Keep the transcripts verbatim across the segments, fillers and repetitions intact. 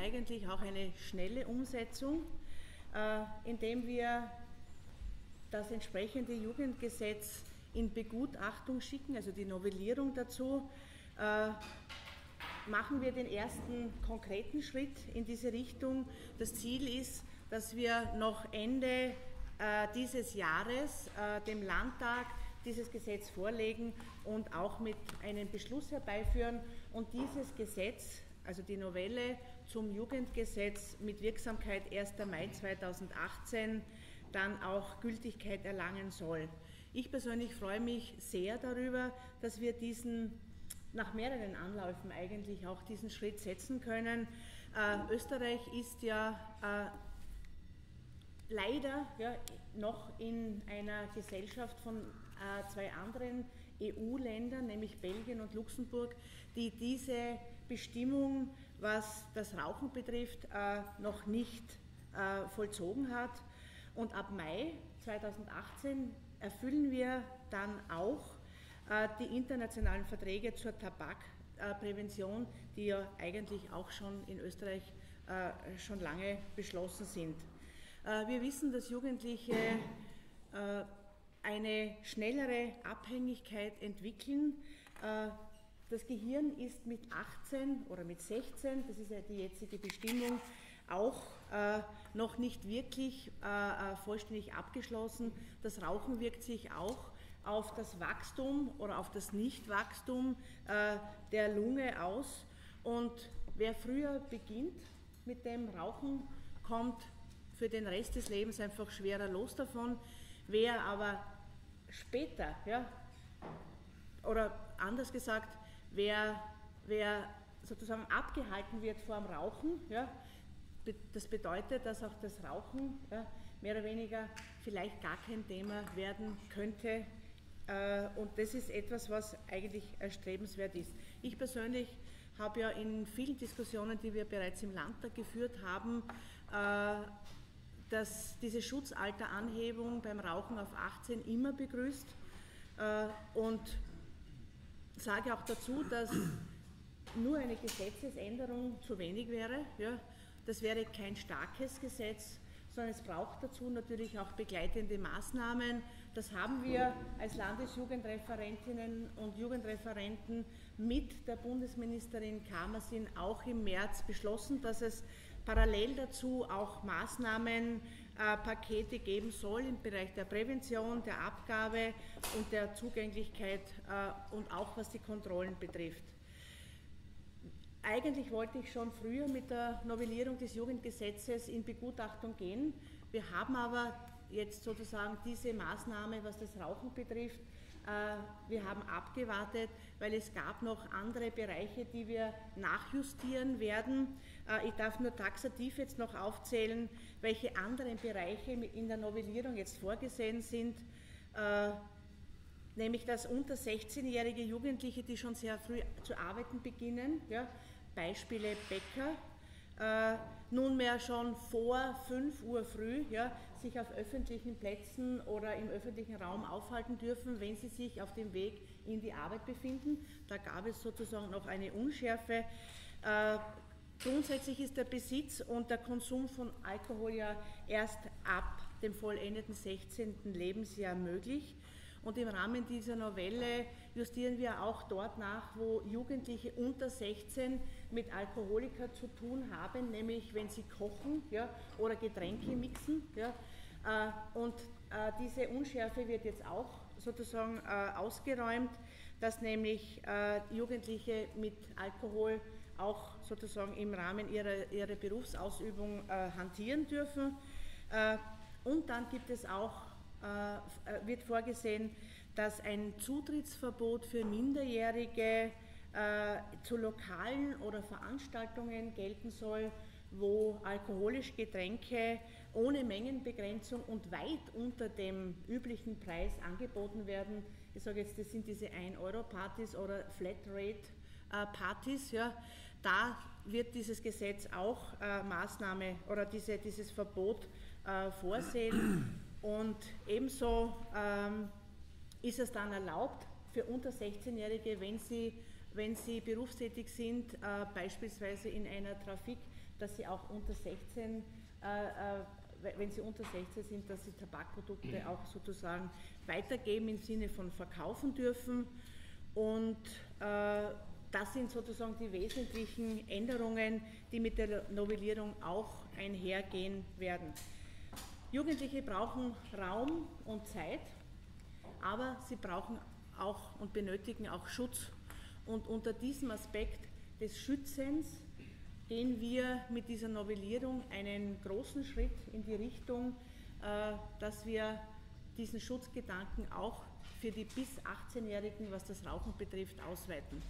eigentlich auch eine schnelle Umsetzung, äh, indem wir das entsprechende Jugendgesetz in Begutachtung schicken, also die Novellierung dazu. Äh, machen wir den ersten konkreten Schritt in diese Richtung. Das Ziel ist, dass wir noch Ende äh, dieses Jahres äh, dem Landtag dieses Gesetz vorlegen und auch mit einem Beschluss herbeiführen und dieses Gesetz, also die Novelle zum Jugendgesetz mit Wirksamkeit erster Mai zweitausendachtzehn, dann auch Gültigkeit erlangen soll. Ich persönlich freue mich sehr darüber, dass wir diesen nach mehreren Anläufen eigentlich auch diesen Schritt setzen können. Äh, Österreich ist ja äh, leider ja, noch in einer Gesellschaft von äh, zwei anderen E U-Ländern, nämlich Belgien und Luxemburg, die diese Bestimmung, was das Rauchen betrifft, äh, noch nicht äh, vollzogen hat. Und ab Mai zweitausendachtzehn erfüllen wir dann auch äh, die internationalen Verträge zur Tabakprävention, die ja eigentlich auch schon in Österreich äh, schon lange beschlossen sind. Äh, wir wissen, dass Jugendliche äh, eine schnellere Abhängigkeit entwickeln. Äh, das Gehirn ist mit achtzehn oder mit sechzehn, das ist ja die jetzige Bestimmung, auch äh, noch nicht wirklich äh, vollständig abgeschlossen. Das Rauchen wirkt sich auch auf das Wachstum oder auf das Nichtwachstum äh, der Lunge aus. Und wer früher beginnt mit dem Rauchen, kommt für den Rest des Lebens einfach schwerer los davon. Wer aber später, ja, oder anders gesagt, wer, wer sozusagen abgehalten wird vor dem Rauchen, ja, das bedeutet, dass auch das Rauchen ja, mehr oder weniger vielleicht gar kein Thema werden könnte. Äh, und das ist etwas, was eigentlich erstrebenswert ist. Ich persönlich habe ja in vielen Diskussionen, die wir bereits im Landtag geführt haben, äh, dass diese Schutzalteranhebung beim Rauchen auf achtzehn immer begrüßt äh, und sage auch dazu, dass nur eine Gesetzesänderung zu wenig wäre. Ja. Das wäre kein starkes Gesetz, sondern es braucht dazu natürlich auch begleitende Maßnahmen. Das haben wir als Landesjugendreferentinnen und Jugendreferenten mit der Bundesministerin Karmasin auch im März beschlossen, dass es parallel dazu auch Maßnahmenpakete äh, geben soll im Bereich der Prävention, der Abgabe und der Zugänglichkeit äh, und auch was die Kontrollen betrifft. Eigentlich wollte ich schon früher mit der Novellierung des Jugendgesetzes in Begutachtung gehen. Wir haben aber jetzt sozusagen diese Maßnahme, was das Rauchen betrifft, äh, wir haben abgewartet, weil es gab noch andere Bereiche, die wir nachjustieren werden. Äh, ich darf nur taxativ jetzt noch aufzählen, welche anderen Bereiche in der Novellierung jetzt vorgesehen sind. Äh, nämlich dass unter sechzehnjährige Jugendliche, die schon sehr früh zu arbeiten beginnen, ja, Beispiele Bäcker, äh, nunmehr schon vor fünf Uhr früh ja, sich auf öffentlichen Plätzen oder im öffentlichen Raum aufhalten dürfen, wenn sie sich auf dem Weg in die Arbeit befinden. Da gab es sozusagen noch eine Unschärfe. Äh, grundsätzlich ist der Besitz und der Konsum von Alkohol ja erst ab dem vollendeten sechzehnten Lebensjahr möglich. Und im Rahmen dieser Novelle justieren wir auch dort nach, wo Jugendliche unter sechzehn mit Alkoholiker zu tun haben, nämlich wenn sie kochen ja, oder Getränke mixen. Ja. Und diese Unschärfe wird jetzt auch sozusagen ausgeräumt, dass nämlich Jugendliche mit Alkohol auch sozusagen im Rahmen ihrer, ihrer Berufsausübung hantieren dürfen. Und dann gibt es auch wird vorgesehen, dass ein Zutrittsverbot für Minderjährige äh, zu Lokalen oder Veranstaltungen gelten soll, wo alkoholische Getränke ohne Mengenbegrenzung und weit unter dem üblichen Preis angeboten werden. Ich sage jetzt, das sind diese ein Euro Partys oder Flatrate-Partys. Ja. Da wird dieses Gesetz auch äh, Maßnahme oder diese, dieses Verbot äh, vorsehen. Und ebenso ähm, ist es dann erlaubt für unter sechzehnjährige, wenn sie, wenn sie berufstätig sind, äh, beispielsweise in einer Trafik, dass sie auch unter sechzehn, äh, wenn sie unter sechzehn sind, dass sie Tabakprodukte auch sozusagen weitergeben im Sinne von verkaufen dürfen. Und äh, das sind sozusagen die wesentlichen Änderungen, die mit der Novellierung auch einhergehen werden. Jugendliche brauchen Raum und Zeit, aber sie brauchen auch und benötigen auch Schutz. Und unter diesem Aspekt des Schützens gehen wir mit dieser Novellierung einen großen Schritt in die Richtung, äh, dass wir diesen Schutzgedanken auch für die bis achtzehnjährigen, was das Rauchen betrifft, ausweiten.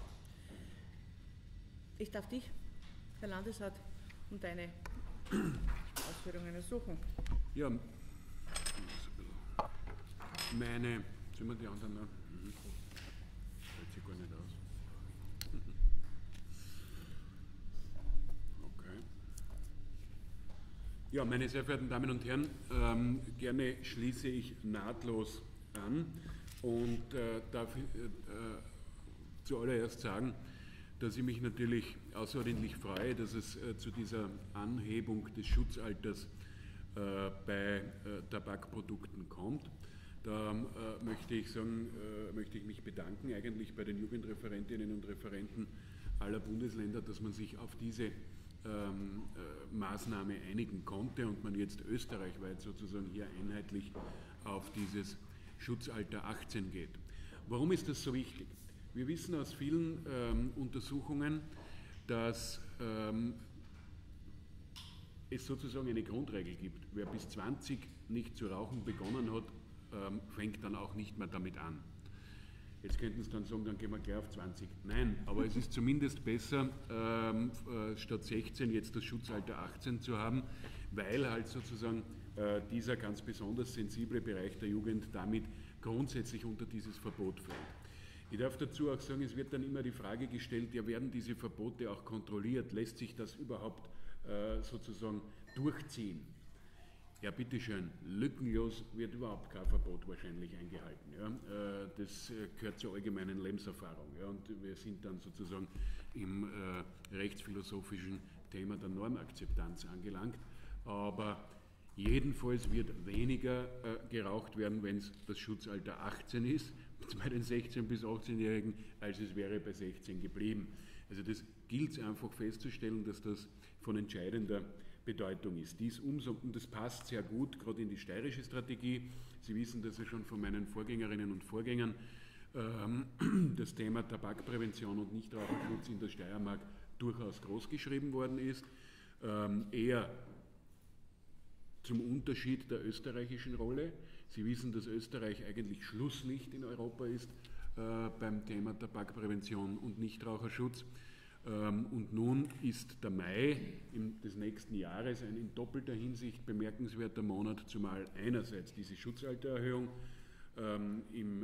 Ich darf dich, Herr Landesrat, um deine Ausführungen ersuchen. Ja, meine, sind wir die anderen noch? Mhm. Fällt sich gar nicht aus. Okay. Ja, meine sehr verehrten Damen und Herren, ähm, gerne schließe ich nahtlos an und äh, darf äh, zuallererst sagen, dass ich mich natürlich außerordentlich freue, dass es äh, zu dieser Anhebung des Schutzalters äh, bei äh, Tabakprodukten kommt. Da äh, möchte ich sagen, äh, möchte ich mich bedanken eigentlich bei den Jugendreferentinnen und Referenten aller Bundesländer, dass man sich auf diese ähm, äh, Maßnahme einigen konnte und man jetzt österreichweit sozusagen hier einheitlich auf dieses Schutzalter achtzehn geht. Warum ist das so wichtig? Wir wissen aus vielen ähm, Untersuchungen, dass ähm, es sozusagen eine Grundregel gibt. Wer bis zwanzig nicht zu rauchen begonnen hat, ähm, fängt dann auch nicht mehr damit an. Jetzt könnten Sie dann sagen, dann gehen wir gleich auf zwanzig. Nein, aber es ist zumindest besser, ähm, äh, statt sechzehn jetzt das Schutzalter achtzehn zu haben, weil halt sozusagen äh, dieser ganz besonders sensible Bereich der Jugend damit grundsätzlich unter dieses Verbot fällt. Ich darf dazu auch sagen, es wird dann immer die Frage gestellt, ja, werden diese Verbote auch kontrolliert? Lässt sich das überhaupt äh, sozusagen durchziehen? Ja, bitteschön, lückenlos wird überhaupt kein Verbot wahrscheinlich eingehalten. Ja? Äh, das äh, gehört zur allgemeinen Lebenserfahrung. Ja? Und wir sind dann sozusagen im äh, rechtsphilosophischen Thema der Normakzeptanz angelangt. Aber jedenfalls wird weniger äh, geraucht werden, wenn es das Schutzalter achtzehn ist, bei den sechzehn- bis achtzehnjährigen, als es wäre bei sechzehn geblieben. Also das gilt es einfach festzustellen, dass das von entscheidender Bedeutung ist. Dies umso, und das passt sehr gut, gerade in die steirische Strategie. Sie wissen das ja schon von meinen Vorgängerinnen und Vorgängern, ähm, das Thema Tabakprävention und Nichtraucherschutz in der Steiermark durchaus großgeschrieben worden ist. Ähm, eher zum Unterschied der österreichischen Rolle. Sie wissen, dass Österreich eigentlich Schlusslicht in Europa ist äh, beim Thema Tabakprävention und Nichtraucherschutz. Ähm, und nun ist der Mai im, des nächsten Jahres ein in doppelter Hinsicht bemerkenswerter Monat, zumal einerseits diese Schutzaltererhöhung ähm, im, äh,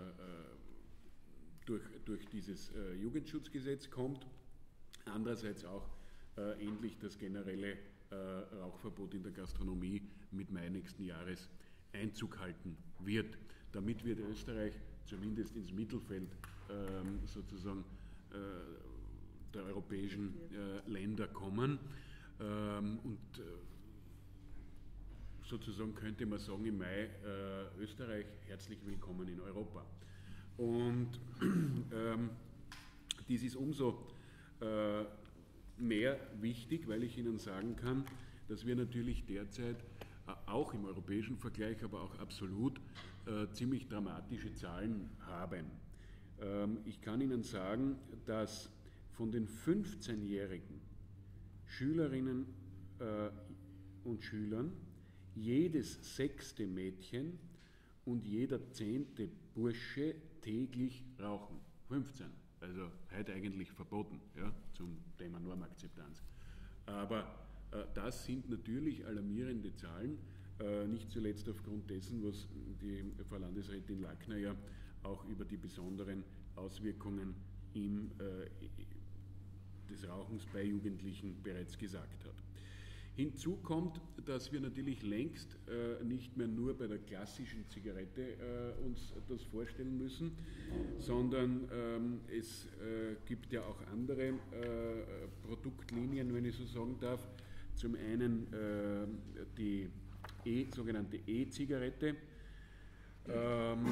durch, durch dieses äh, Jugendschutzgesetz kommt, andererseits auch äh, endlich das generelle äh, Rauchverbot in der Gastronomie mit Mai nächsten Jahres Einzug halten wird. Damit wird Österreich zumindest ins Mittelfeld ähm, sozusagen äh, der europäischen äh, Länder kommen. Ähm, und äh, sozusagen könnte man sagen im Mai, äh, Österreich, herzlich willkommen in Europa. Und ähm, dies ist umso äh, mehr wichtig, weil ich Ihnen sagen kann, dass wir natürlich derzeit äh, auch im europäischen Vergleich, aber auch absolut äh, ziemlich dramatische Zahlen haben. Ähm, ich kann Ihnen sagen, dass von den fünfzehnjährigen Schülerinnen äh, und Schülern jedes sechste Mädchen und jeder zehnte Bursche täglich rauchen. fünfzehn, also heute eigentlich verboten, ja, zum Thema Normakzeptanz. Aber äh, das sind natürlich alarmierende Zahlen, äh, nicht zuletzt aufgrund dessen, was die Frau Landesrätin Lackner ja auch über die besonderen Auswirkungen im, äh, des Rauchens bei Jugendlichen bereits gesagt hat. Hinzu kommt, dass wir natürlich längst äh, nicht mehr nur bei der klassischen Zigarette äh, uns das vorstellen müssen, sondern ähm, es äh, gibt ja auch andere äh, Produktlinien, wenn ich so sagen darf. Zum einen äh, die e, sogenannte E-Zigarette. Ähm,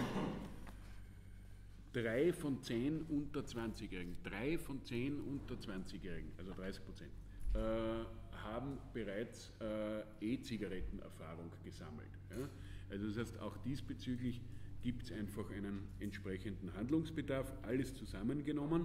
drei von zehn unter zwanzigjährigen, drei von zehn unter zwanzigjährigen, also dreißig Prozent, äh, haben bereits äh, E-Zigaretten-Erfahrung gesammelt. Ja? Also das heißt, auch diesbezüglich gibt es einfach einen entsprechenden Handlungsbedarf, alles zusammengenommen.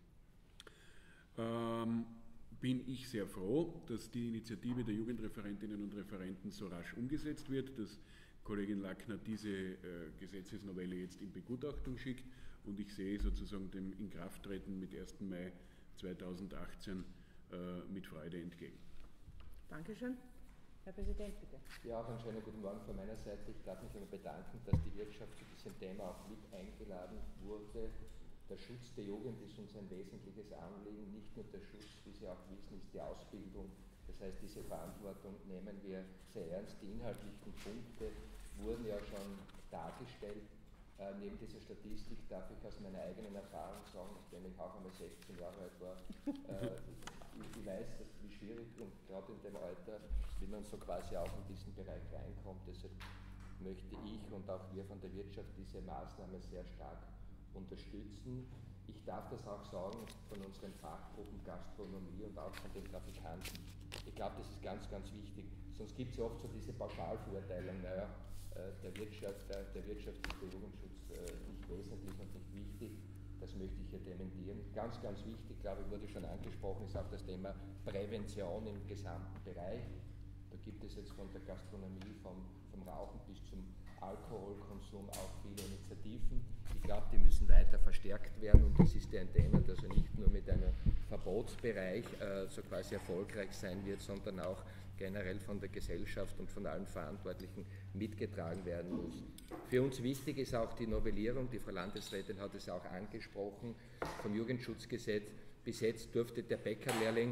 Ähm, bin ich sehr froh, dass die Initiative der Jugendreferentinnen und Referenten so rasch umgesetzt wird, dass Kollegin Lackner diese äh, Gesetzesnovelle jetzt in Begutachtung schickt und ich sehe sozusagen dem Inkrafttreten mit ersten Mai zweitausendachtzehn äh, mit Freude entgegen. Dankeschön. Herr Präsident, bitte. Ja, auch einen schönen guten Morgen von meiner Seite. Ich darf mich immer bedanken, dass die Wirtschaft zu diesem Thema auch mit eingeladen wurde. Der Schutz der Jugend ist uns ein wesentliches Anliegen. Nicht nur der Schutz, wie Sie auch wissen, ist die Ausbildung. Das heißt, diese Verantwortung nehmen wir sehr ernst. Die inhaltlichen Punkte wurden ja schon dargestellt. Äh, neben dieser Statistik darf ich aus meiner eigenen Erfahrung sagen, nachdem ich auch einmal sechzehn Jahre alt war, äh, ich, ich weiß, dass, wie schwierig und gerade in dem Alter, wie man so quasi auch in diesen Bereich reinkommt. Deshalb möchte ich und auch wir von der Wirtschaft diese Maßnahme sehr stark unterstützen. Ich darf das auch sagen von unseren Fachgruppen Gastronomie und auch von den Trafikanten. Ich glaube, das ist ganz, ganz wichtig. Sonst gibt es ja oft so diese Pauschalverurteilung, naja, der Wirtschaft, der, der Wirtschaft ist der Jugendschutz nicht wesentlich und nicht wichtig. Das möchte ich hier dementieren. Ganz, ganz wichtig, glaube ich, wurde schon angesprochen, ist auch das Thema Prävention im gesamten Bereich. Da gibt es jetzt von der Gastronomie, vom, vom Rauchen bis zum Alkoholkonsum auch viele Initiativen. Ich glaube, die müssen weiter verstärkt werden und das ist ja ein Thema, das also nicht nur mit einem Verbotsbereich äh, so quasi erfolgreich sein wird, sondern auch generell von der Gesellschaft und von allen Verantwortlichen mitgetragen werden muss. Für uns wichtig ist auch die Novellierung, die Frau Landesrätin hat es auch angesprochen, vom Jugendschutzgesetz. Bis jetzt durfte der Bäckerlehrling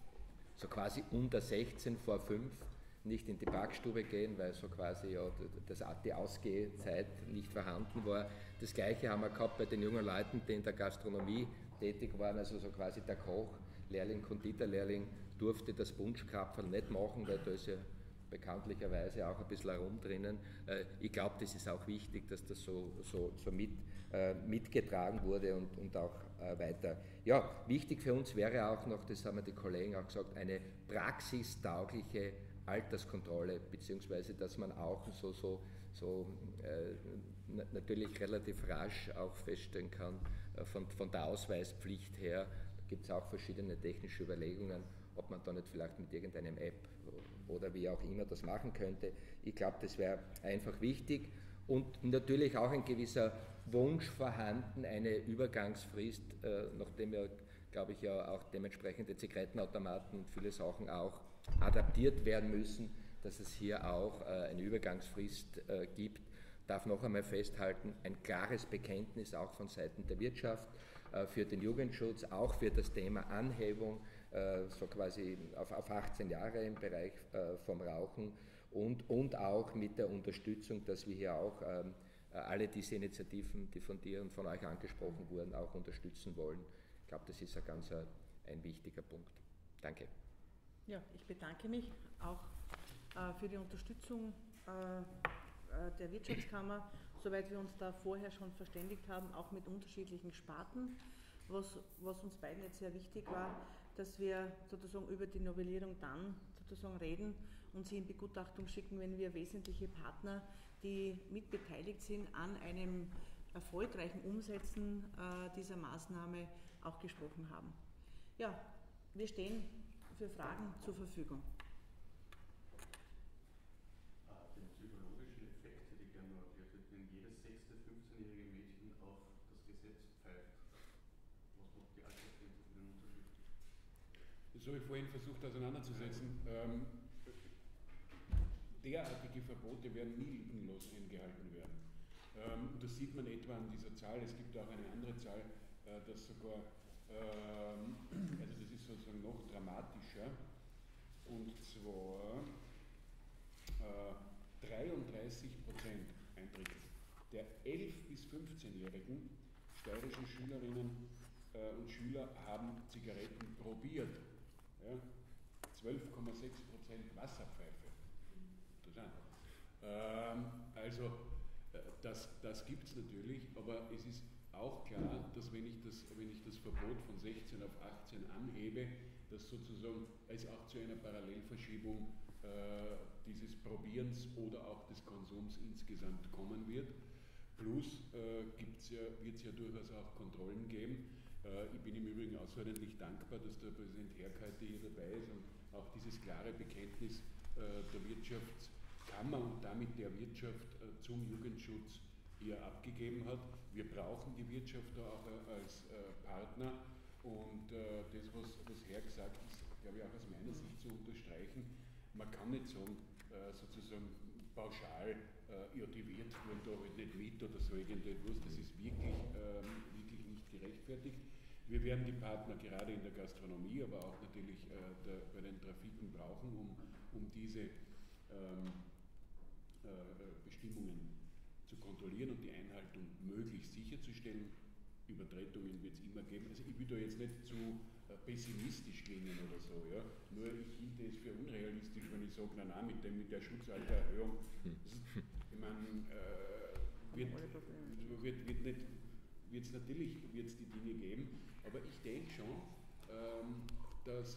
so quasi unter sechzehn vor fünf nicht in die Backstube gehen, weil so quasi ja das, die Ausgehzeit nicht vorhanden war. Das Gleiche haben wir gehabt bei den jungen Leuten, die in der Gastronomie tätig waren, also so quasi der Koch, Lehrling, Konditorlehrling durfte das Punschkrapferl nicht machen, weil da ist ja bekanntlicherweise auch ein bisschen Arum drinnen. Ich glaube, das ist auch wichtig, dass das so, so, so mit, äh, mitgetragen wurde und, und auch äh, weiter. Ja, wichtig für uns wäre auch noch, das haben wir die Kollegen auch gesagt, eine praxistaugliche Alterskontrolle, beziehungsweise dass man auch so, so, so äh, natürlich relativ rasch auch feststellen kann, äh, von, von der Ausweispflicht her, da gibt es auch verschiedene technische Überlegungen, ob man da nicht vielleicht mit irgendeinem App oder wie auch immer das machen könnte. Ich glaube, das wäre einfach wichtig und natürlich auch ein gewisser Wunsch vorhanden, eine Übergangsfrist, äh, nachdem ja, glaube ich, ja auch dementsprechende Zigarettenautomaten und viele Sachen auch adaptiert werden müssen, dass es hier auch äh, eine Übergangsfrist äh, gibt. Ich darf noch einmal festhalten, ein klares Bekenntnis auch von Seiten der Wirtschaft äh, für den Jugendschutz, auch für das Thema Anhebung, äh, so quasi auf, auf achtzehn Jahre im Bereich äh, vom Rauchen und, und auch mit der Unterstützung, dass wir hier auch ähm, alle diese Initiativen, die von dir und von euch angesprochen wurden, auch unterstützen wollen. Ich glaube, das ist ein ganz ein, ein wichtiger Punkt. Danke. Ja, ich bedanke mich auch äh, für die Unterstützung äh, der Wirtschaftskammer, soweit wir uns da vorher schon verständigt haben, auch mit unterschiedlichen Sparten. Was, was uns beiden jetzt sehr wichtig war, dass wir sozusagen über die Novellierung dann sozusagen reden und sie in Begutachtung schicken, wenn wir wesentliche Partner, die mitbeteiligt sind, an einem erfolgreichen Umsetzen äh, dieser Maßnahme auch gesprochen haben. Ja, wir stehen für Fragen zur Verfügung. Den psychologischen Effekt hätte ich gerne noch erklärt, wenn jedes sechste fünfzehnjährige Mädchen auf das Gesetz pfeift. Was macht die Altersgrenze für den Unterschied? Das habe ich vorhin versucht auseinanderzusetzen. Ähm, derartige Verbote werden nie lückenlos eingehalten werden. Ähm, das sieht man etwa an dieser Zahl. Es gibt auch eine andere Zahl, äh, dass sogar, ähm, also das ist sozusagen noch dramatischer, Und zwar äh, dreiunddreißig Prozent ein Drittel der elf- bis fünfzehnjährigen steirischen Schülerinnen äh, und Schüler haben Zigaretten probiert. Ja? zwölf Komma sechs Prozent Wasserpfeife. Interessant. Ähm, also äh, das, das gibt es natürlich, aber es ist auch klar, dass wenn ich das, wenn ich das Verbot von sechzehn auf achtzehn anhebe, dass sozusagen es auch zu einer Parallelverschiebung äh, dieses Probierens oder auch des Konsums insgesamt kommen wird. Plus äh, ja, wird es ja durchaus auch Kontrollen geben. Äh, ich bin im Übrigen außerordentlich dankbar, dass der Präsident Herrkaitte hier dabei ist und auch dieses klare Bekenntnis äh, der Wirtschaftskammer und damit der Wirtschaft äh, zum Jugendschutz hier abgegeben hat. Wir brauchen die Wirtschaft da auch äh, als äh, Partner und äh, das, was, was Herr gesagt hat, ist, glaube ich, auch aus meiner Sicht zu unterstreichen. Man kann nicht sagen, äh, sozusagen pauschal, äh, ja, die Wirte tun da halt nicht mit oder so irgendetwas, das ist wirklich, ähm, wirklich nicht gerechtfertigt. Wir werden die Partner gerade in der Gastronomie, aber auch natürlich äh, der, bei den Trafiken brauchen, um, um diese ähm, äh, Bestimmungen zu kontrollieren und die Einhaltung möglichst sicherzustellen. Übertretungen wird es immer geben. Also ich will da jetzt nicht zu äh, pessimistisch klingen oder so. Ja? Nur ich hielte es für unrealistisch, wenn ich sage, nein, nein, mit, dem, mit der Schutzaltererhöhung, ich meine, äh, wird, wird, wird nicht, wird es natürlich wird's die Dinge geben, aber ich denke schon, ähm, dass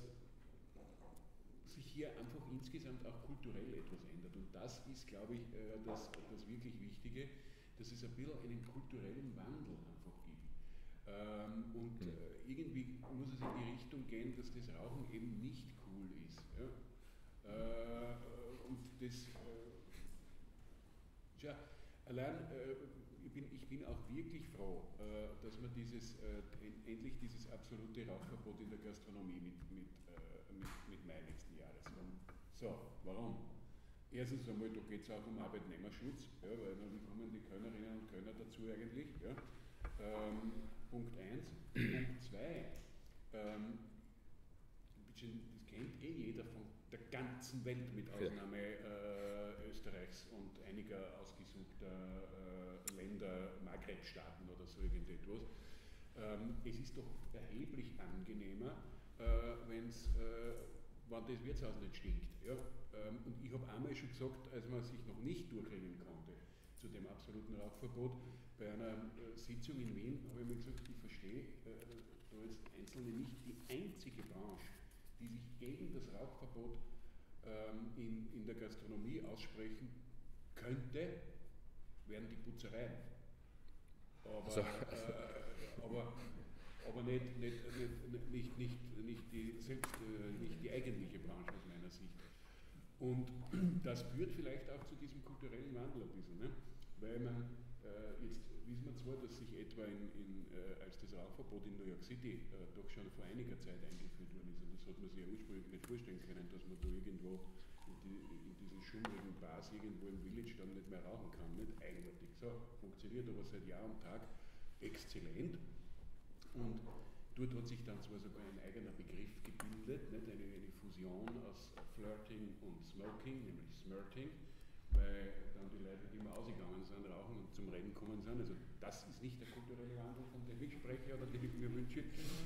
sich hier einfach insgesamt auch kulturell etwas ändert. Und das ist, glaube ich, äh, das, das wirklich Wichtige, dass es ein bisschen einen kulturellen Wandel einfach gibt. Ähm, und äh, irgendwie muss es in die Richtung gehen, dass das Rauchen eben nicht cool ist. Ja? Äh, und das, äh, tja, allein, äh, ich, bin, ich bin auch wirklich froh, äh, dass man dieses, äh, endlich dieses absolute Rauchverbot in der Gastronomie mit, mit, äh, mit, mit Mai nächsten Jahres haben. So, warum? Erstens einmal, da geht es auch um Arbeitnehmerschutz, ja, weil dann kommen die Kölnerinnen und Kölner dazu eigentlich. Ja. Ähm, Punkt eins. Punkt zwei. Ähm, das kennt eh jeder von der ganzen Welt, mit Ausnahme äh, Österreichs und einiger ausgesuchter äh, Länder, Maghreb-Staaten oder so irgendetwas. Ähm, es ist doch erheblich angenehmer, äh, wenn's, äh, wenn das Wirtshaus nicht stinkt. Ja? Ähm, und ich habe einmal schon gesagt, als man sich noch nicht durchringen konnte zu dem absoluten Rauchverbot, bei einer äh, Sitzung in Wien habe ich mir gesagt, ich verstehe äh, da jetzt Einzelne nicht, die einzige Branche, die sich gegen das Rauchverbot ähm, in, in der Gastronomie aussprechen könnte, wären die Putzereien. Aber, so. äh, aber, aber nicht, nicht, nicht, nicht, nicht, nicht, die, selbst, äh, nicht die eigentliche Branche aus meiner Sicht. Und das führt vielleicht auch zu diesem kulturellen Wandel ein bisschen, ne? Weil man, äh, jetzt wissen wir zwar, dass sich etwa in, in, äh, als das Rauchverbot in New York City äh, doch schon vor einiger Zeit eingeführt worden ist, und das hat man sich ja ursprünglich nicht vorstellen können, dass man da irgendwo in, die, in diesen schummrigen Bars irgendwo im Village dann nicht mehr rauchen kann, nicht eigenartig. So, funktioniert aber seit Jahr und Tag exzellent, und dort hat sich dann zwar sogar ein eigener Begriff gebildet, nicht? Eine, eine Fusion aus Flirting und Smoking, nämlich Smirting, weil dann die Leute, die immer ausgegangen sind, rauchen und zum Reden kommen sind. Also das ist nicht der kulturelle Wandel, von dem ich spreche oder den ich mir wünsche,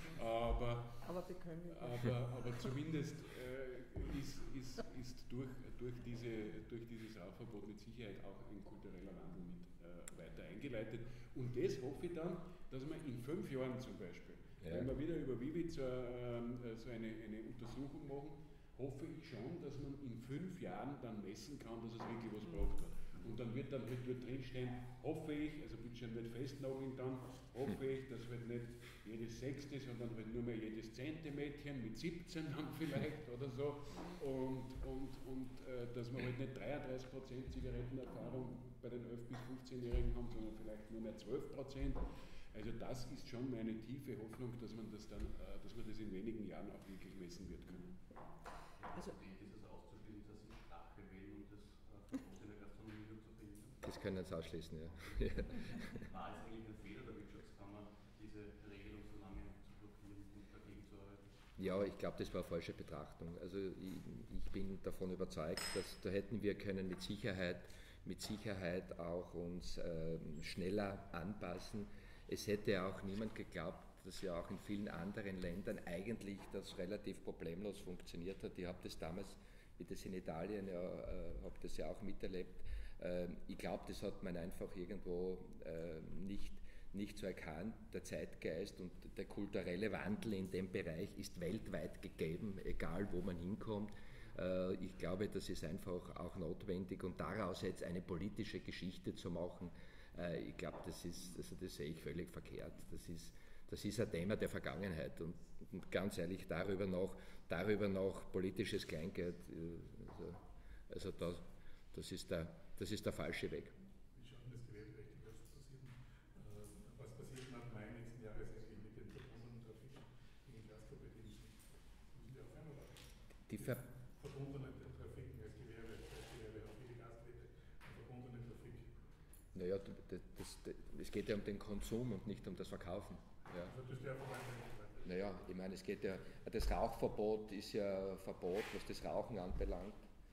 aber, aber, aber, aber zumindest äh, ist, ist, ist durch, durch, diese, durch dieses Rauchverbot mit Sicherheit auch ein kultureller Wandel mit äh, weiter eingeleitet. Und das hoffe ich dann, dass man in fünf Jahren zum Beispiel, ja. wenn wir wieder über Vivid so, äh, so eine, eine Untersuchung machen, hoffe ich schon, dass man in fünf Jahren dann messen kann, dass es wirklich was gebracht hat. Und dann wird dann halt dort drinstehen, hoffe ich, also bitte schon nicht festnageln dann, hoffe ich, dass halt nicht jedes sechste, sondern halt nur mehr jedes zehnte Mädchen mit siebzehn dann vielleicht oder so. Und, und, und äh, dass wir halt nicht dreiunddreißig Prozent Zigarettenerfahrung bei den elf- bis fünfzehnjährigen haben, sondern vielleicht nur mehr zwölf Prozent. Also das ist schon meine tiefe Hoffnung, dass man das dann, äh, dass man das in wenigen Jahren auch wirklich messen wird können. Also, ist es auszuschließen, dass Sie Strafe wählen, um das Verbot in der Gastronomie zu verhindern? Das können wir jetzt ausschließen, ja. War es eigentlich ein Fehler der Wirtschaftskammer, diese Regelung so lange zu blockieren und dagegen zu arbeiten? Ja, ich glaube, das war eine falsche Betrachtung. Also ich, ich bin davon überzeugt, dass da hätten wir können mit Sicherheit, mit Sicherheit auch uns ähm, schneller anpassen. Es hätte auch niemand geglaubt, dass ja auch in vielen anderen Ländern eigentlich das relativ problemlos funktioniert hat. Ich habe das damals, wie das in Italien, ja, äh, habe das ja auch miterlebt. Äh, ich glaube, das hat man einfach irgendwo äh, nicht nicht so erkannt. Der Zeitgeist und der kulturelle Wandel in dem Bereich ist weltweit gegeben, egal wo man hinkommt. Ich glaube, das ist einfach auch notwendig und daraus jetzt eine politische Geschichte zu machen, ich glaube, das ist, also das sehe ich völlig verkehrt. Das ist, das ist ein Thema der Vergangenheit und, und ganz ehrlich, darüber noch, darüber noch politisches Kleingeld, also, also da, das, ist der, das ist der falsche Weg. Die Ver verbundenen Trafiken als Gewerbe, als Gewerbe, auch wie die Gastwirte, verbundenen Trafik. Naja, das, das, es geht ja um den Konsum und nicht um das Verkaufen. Ja. Also das naja, ich meine, es geht ja, das Rauchverbot ist ja Verbot, was das Rauchen anbelangt.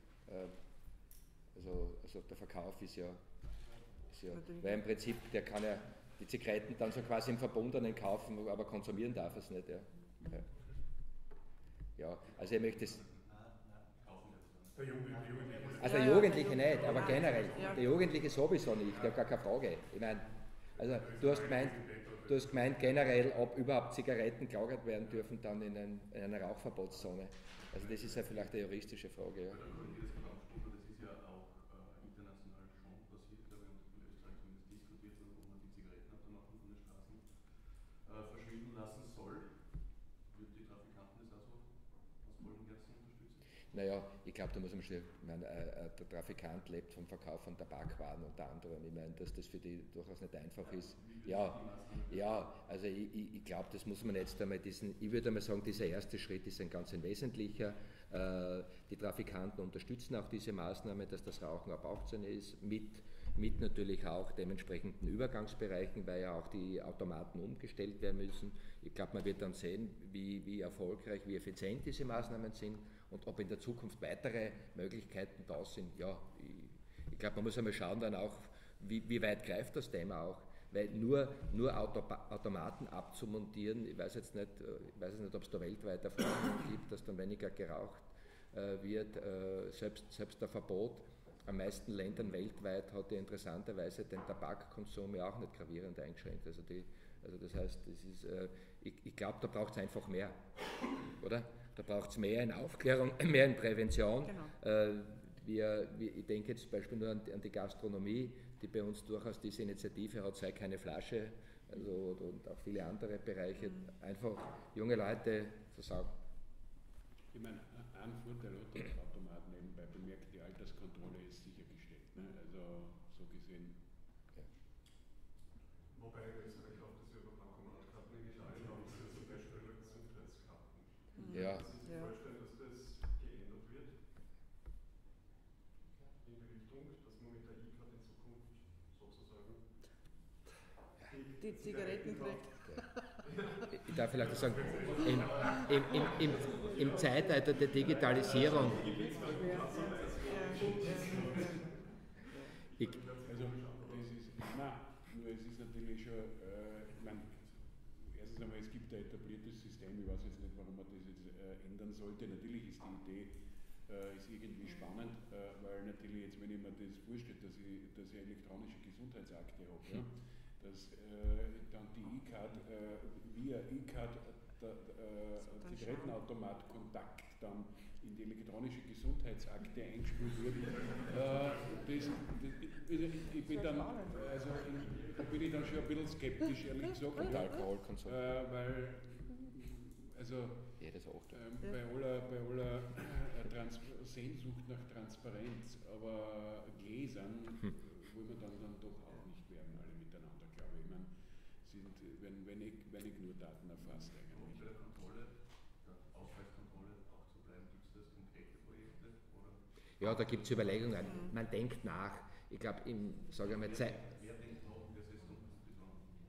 Also, also der Verkauf ist ja, ist ja, weil im Prinzip, der kann ja die Zigaretten dann so quasi im Verbundenen kaufen, aber konsumieren darf es nicht. Ja. Ja. Ja, also ich möchte es. Also der Jugendliche nicht, aber generell. Der Jugendliche sowieso nicht, der hat gar keine Frage. Ich meine, also du hast gemeint, du hast gemeint generell, ob überhaupt Zigaretten gelagert werden dürfen dann in, ein, in einer Rauchverbotszone. Also das ist ja vielleicht eine juristische Frage. Ja. Naja, ich glaube, da muss man schon, ich meine, äh, der Trafikant lebt vom Verkauf von Tabakwaren unter anderem. Ich meine, dass das für die durchaus nicht einfach ist. Ja, ja, also ich, ich, ich glaube, das muss man jetzt einmal diesen, ich würde einmal sagen, dieser erste Schritt ist ein ganz ein wesentlicher. Äh, die Trafikanten unterstützen auch diese Maßnahme, dass das Rauchen ab achtzehn ist, mit, mit natürlich auch dementsprechenden Übergangsbereichen, weil ja auch die Automaten umgestellt werden müssen. Ich glaube, man wird dann sehen, wie, wie erfolgreich, wie effizient diese Maßnahmen sind. Und ob in der Zukunft weitere Möglichkeiten da sind, ja, ich, ich glaube, man muss einmal schauen dann auch, wie, wie weit greift das Thema auch, weil nur, nur Auto, Automaten abzumontieren, ich weiß jetzt nicht, ich weiß jetzt nicht, ob es da weltweit Erfahrungen gibt, dass dann weniger geraucht äh, wird, äh, selbst, selbst der Verbot an meisten Ländern weltweit hat ja interessanterweise den Tabakkonsum ja auch nicht gravierend eingeschränkt, also die Also das heißt, das ist, äh, ich, ich glaube, da braucht es einfach mehr, oder? Da braucht es mehr in Aufklärung, mehr in Prävention. Genau. Äh, wir, wir, ich denke jetzt zum Beispiel nur an, an die Gastronomie, die bei uns durchaus diese Initiative hat, sei keine Flasche, also, und auch viele andere Bereiche. Mhm. Einfach junge Leute zu sagen. Ich meine, ein Vorteil hat der Automat nebenbei bemerkt, die Alterskontrolle ist sichergestellt. Ne? Also so gesehen. Ja. Wobei Österreich auch das über Bankomatkarten geschaltet haben, also zum Beispiel Gesundheitskarten. Ja. Können Sie sich vorstellen, dass das geändert wird? In die Richtung, dass man mit der E-Card in Zukunft sozusagen die Zigaretten kriegt. Ich darf vielleicht sagen, im, im, im, im, im Zeitalter der Digitalisierung. Ich, also, das ist, nein, nur es ist natürlich schon, äh, ich meine, erstens einmal, es gibt ein etabliertes System, ich weiß jetzt nicht, warum man das jetzt äh, ändern sollte. Natürlich ist die Idee, äh, ist irgendwie spannend, äh, weil natürlich jetzt, wenn ich mir das vorstelle, dass ich, dass ich elektronische Gesundheitsakte habe, ja, dass äh, dann die E-Card äh, via E-Card der äh, Zigarettenautomat Kontakt dann in die elektronische Gesundheitsakte eingespielt wird. Äh, das, das, ich, ich bin dann, also ich, da bin ich dann schon ein bisschen skeptisch, ehrlich gesagt. Und Alkoholkonsum. Äh, weil, also ähm, bei aller, bei aller äh, Trans Sehnsucht nach Transparenz, aber Gläsern hm. wollen wir dann, dann doch auch nicht werden, alle miteinander, glaube ich. Ich meine, sind, wenn, wenn, ich, wenn ich nur Daten erfasst eigentlich. Und bei der Kontrolle, der Ausweiskontrolle auch zu bleiben, gibt es das konkrete Projekte? Oder? Ja, da gibt es Überlegungen. Man denkt nach. Ich glaube, im, sage ich mal, Zeit. Wer denkt nach, wer setzt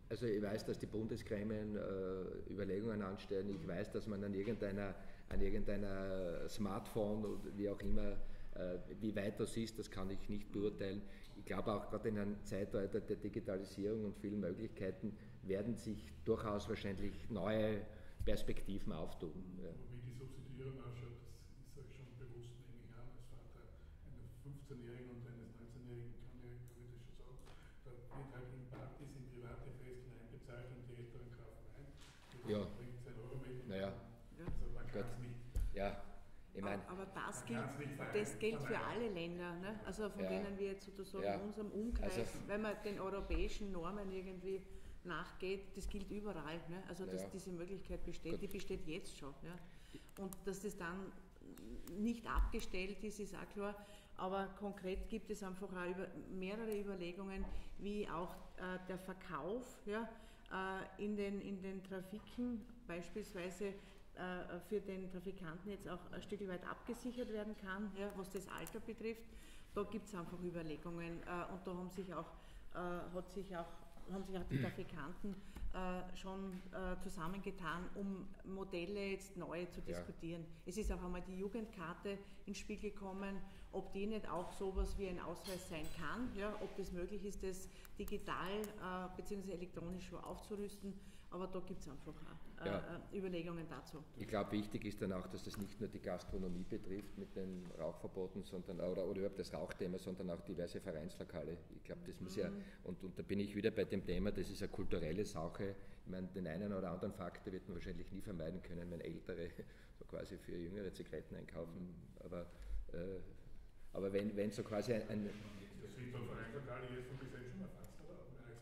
Also ich weiß, dass die Bundesgremien äh, Überlegungen anstellen. Ich weiß, dass man an irgendeiner, an irgendeiner Smartphone oder wie auch immer, äh, wie weit das ist, das kann ich nicht beurteilen. Ich glaube auch gerade in einem Zeitalter der Digitalisierung und vielen Möglichkeiten werden sich durchaus wahrscheinlich neue Perspektiven auftun. Ja. Wie die Subsidiierung ausschaut, das ist euch schon bewusst, nehme ich an, als Vater eines fünfzehnjährigen und eines neunzehnjährigen kann ich, kann ich das schon sagen. Da wird halt in Partys, in private Festen einbezahlt und die Älteren kaufen ein. Ja. Bringt sein Euro mit. Naja. Also man kann es nicht. Ja. Ich mein, aber das gilt, das gilt für alle Länder, ne? Also von ja. denen wir jetzt sozusagen ja. in unserem Umkreis, also, wenn man den europäischen Normen irgendwie nachgeht, das gilt überall. Ne? Also dass ja. diese Möglichkeit besteht, Gut. die besteht jetzt schon. Ja? Und dass das dann nicht abgestellt ist, ist auch klar. Aber konkret gibt es einfach auch über, mehrere Überlegungen, wie auch äh, der Verkauf ja, äh, in, den, in den Trafiken beispielsweise für den Trafikanten jetzt auch ein Stück weit abgesichert werden kann, ja, was das Alter betrifft. Da gibt es einfach Überlegungen äh, und da haben sich auch, äh, hat sich auch, haben sich auch die Trafikanten äh, schon äh, zusammengetan, um Modelle jetzt neu zu diskutieren. Ja. Es ist auch einmal die Jugendkarte ins Spiel gekommen, ob die nicht auch sowas wie ein Ausweis sein kann, ja, ob das möglich ist, das digital äh, bzw. elektronisch aufzurüsten. Aber da gibt es einfach auch äh, ja. Überlegungen dazu. Ich glaube, wichtig ist dann auch, dass das nicht nur die Gastronomie betrifft mit den Rauchverboten, sondern oder, oder überhaupt das Rauchthema, sondern auch diverse Vereinslokale. Ich glaube, das muss mhm. ja, und, und da bin ich wieder bei dem Thema, das ist eine kulturelle Sache. Ich meine, den einen oder anderen Faktor wird man wahrscheinlich nie vermeiden können, wenn Ältere so quasi für jüngere Zigaretten einkaufen. Aber, äh, aber wenn, wenn so quasi ein... ein das sind doch Vereinslokale jetzt vom Gesetz schon erfasst, oder?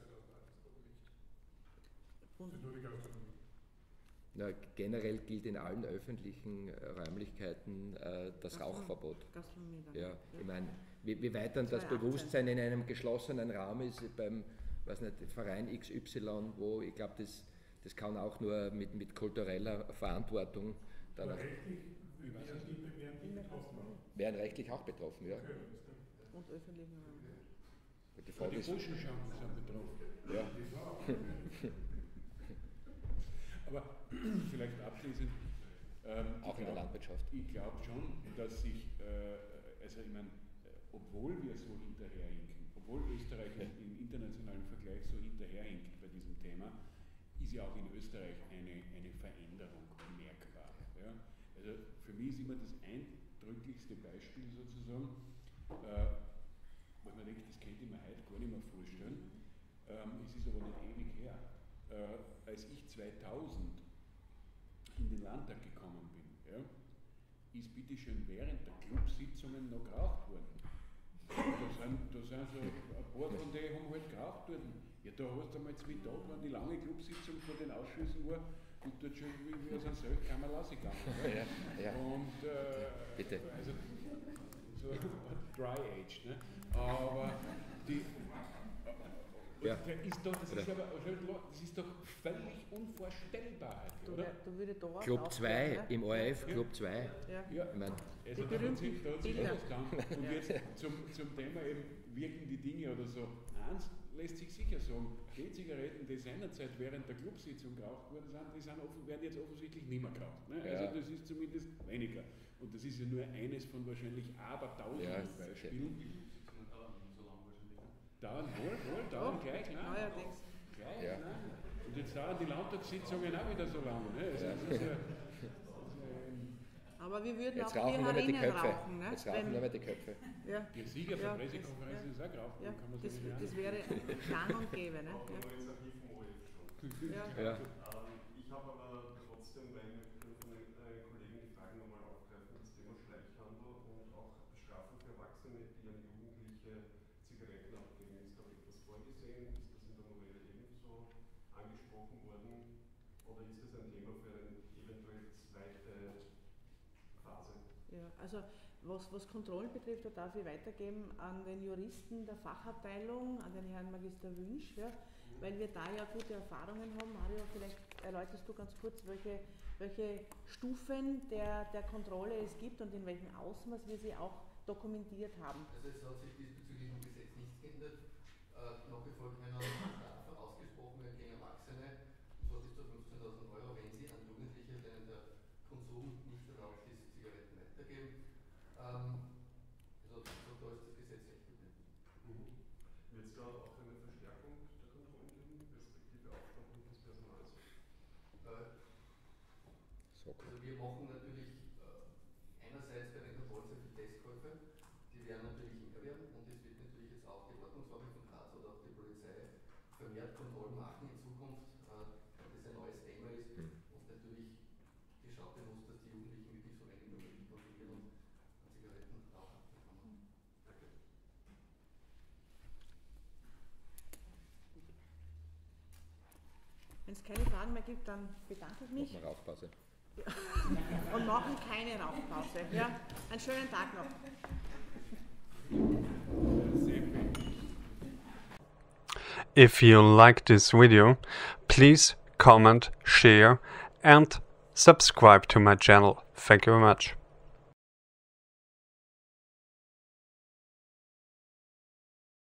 Das ist nur die Gastronomie. Na, generell gilt in allen öffentlichen Räumlichkeiten äh, das Gastronomie. Rauchverbot. Gastronomie dann. Ja, ich meine, wie, wie weit dann das Bewusstsein in einem geschlossenen Raum ist, beim weiß nicht, Verein X Y, wo ich glaube, das, das kann auch nur mit, mit kultureller Verantwortung dann auch. Rechtlich wären die, wären die betroffen? Wären rechtlich auch betroffen, ja. Okay. Und öffentlichen Raum. Die Frage ist, die Burschenschaften sind betroffen. Ja. Aber vielleicht abschließend. Ähm, auch in glaub, der Landwirtschaft. Ich glaube schon, dass sich, äh, also ich meine, obwohl wir so hinterherhinken, obwohl Österreich ja. im internationalen Vergleich so hinterherhinkt bei diesem Thema, ist ja auch in Österreich eine, eine Veränderung merkbar. Ja? Also für mich ist immer das eindrücklichste Beispiel sozusagen, äh, weil man denkt, das könnte ich mir heute gar nicht mehr vorstellen, ähm, es ist aber nicht ewig her. Äh, als ich zweitausend in den Landtag gekommen bin, ja, ist bitteschön während der Clubsitzungen noch geraucht worden. Da sind, da sind so ein paar von denen haben halt geraucht worden. Ja, da hast du einmal zwei Tage, wenn die lange Clubsitzung von den Ausschüssen war, und dort schon wie, wie aus einem Seltkammer rausgegangen. Ja, ja. Und äh, Bitte. Also, so dry-aged, ne? Aber die, ja. ist doch, das, ist aber, das ist doch völlig unvorstellbar heute, oder? Du, du würde da Club zwei, ne? Im O R F, Club zwei. Ja. Ja. Ich mein, also die da hat sich, da hat sich Bilder. was getan. Und Ja. jetzt zum, zum Thema eben, wirken die Dinge oder so. Eins lässt sich sicher sagen, die Zigaretten, die seinerzeit während der Clubsitzung geraucht worden sind, die sind offen, werden jetzt offensichtlich nicht mehr geraucht. Ne? Also ja. das ist zumindest weniger. Und das ist ja nur eines von wahrscheinlich abertausenden ja, Beispielen. Dauern wohl, wohl, dauern oh, gleich lang. Neuerdings. Gleich ja. lang. Und jetzt dauern die Landtagssitzungen auch wieder so lange. Ne? Also, ja. das ist ja, aber wir würden jetzt auch rauchen hier nur mehr die herinnen Köpfe. rauchen. Ne? Jetzt rauchen nur mehr die Köpfe. Ja, ja sicher, ja, für Pressekonferenzen ist es auch geraucht. Ja, kann man das, so das wäre gang und gäbe. Ne? Aber jetzt auch nicht vom O F schon. Ja. Ja. Ähm, ich habe aber trotzdem, weil wir von den äh, Kollegen die Fragen nochmal aufgreifen, das Thema Schleichhandel und auch Strafen für Erwachsene, die an Jugendliche Zigaretten abgeben. Ist da etwas vorgesehen? Ist das in der Novelle ebenso angesprochen worden? Oder ist das ein Thema für eine eventuell zweite Phase? Ja, also was, was Kontrollen betrifft, da darf ich weitergeben an den Juristen der Fachabteilung, an den Herrn Magister Wünsch, ja, mhm. weil wir da ja gute Erfahrungen haben. Mario, vielleicht erläuterst du ganz kurz, welche, welche Stufen der, der Kontrolle es gibt und in welchem Ausmaß wir sie auch dokumentiert haben. Also es hat sich diesbezüglich im Gesetz nichts geändert. Äh, nach wie vor können Strafen ausgesprochen werden gegen hunderttausend Euro, wenn sie an Jugendliche, denen der Konsum nicht erlaubt ist, Zigaretten weitergeben. Ähm, also da ist das Gesetz echt gut. Mhm. Wird es da auch eine Verstärkung der Kontrollen geben, respektive Aufstockung des Personals? Äh, also wir machen natürlich äh, einerseits bei den Kontrollen sehr viele Testkäufe, die werden natürlich mehr werden und es wird natürlich jetzt auch die Ordnungswache von Graz oder auch die Polizei vermehrt Kontrollen machen in Zukunft, äh, weil das ein neues Thema ist und natürlich geschaut werden muss, dass die Jugendlichen wirklich so wenig wie möglich konsumieren und an Zigaretten rauchen bekommen. Danke. Wenn es keine Fragen mehr gibt, dann bedanke ich mich. Machen wir Rauchpause. Und machen keine Rauchpause. Ja, einen schönen Tag noch. If you like this video, please comment, share and subscribe to my channel. Thank you very much.